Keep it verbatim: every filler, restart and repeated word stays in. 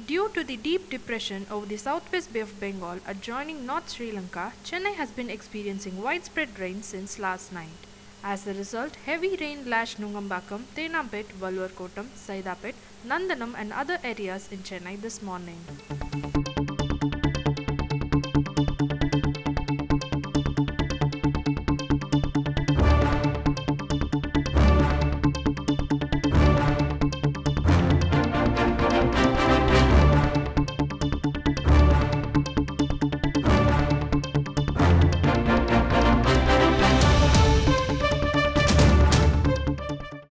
Due to the deep depression over the Southwest Bay of Bengal adjoining North Sri Lanka, Chennai has been experiencing widespread rain since last night. As a result, heavy rain lashed Nungambakkam, Teynampet, Valluvar Kottam, Saidapet, Nandanam and other areas in Chennai this morning.